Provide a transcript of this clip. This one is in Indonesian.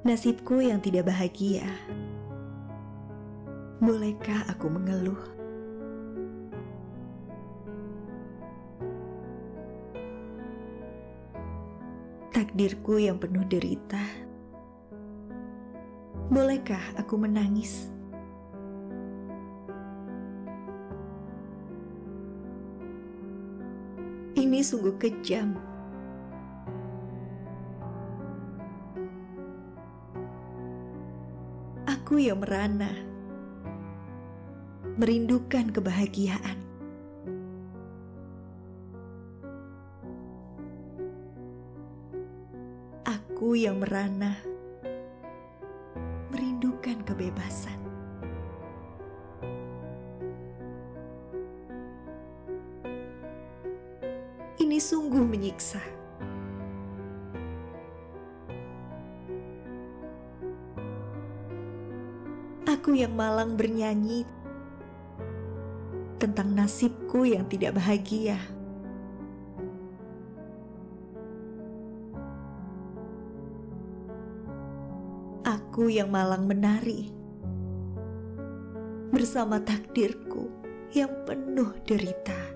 Nasibku yang tidak bahagia. Bolehkah aku mengeluh? Takdirku yang penuh derita. Bolehkah aku menangis? Ini sungguh kejam. Aku yang merana, merindukan kebahagiaan. Aku yang merana, merindukan kebebasan. Ini sungguh menyiksa. Aku yang malang bernyanyi tentang nasibku yang tidak bahagia. Aku yang malang menari bersama takdirku yang penuh derita.